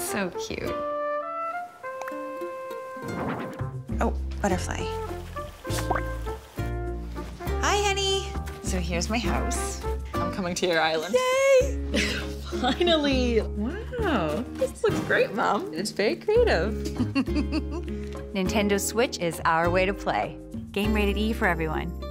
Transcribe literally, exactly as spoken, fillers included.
So cute. Oh, butterfly. Hi, honey. So here's my house. I'm coming to your island. Yay! Finally. Wow, this looks great, Mom. It's very creative. Nintendo Switch is our way to play. Game rated E for everyone.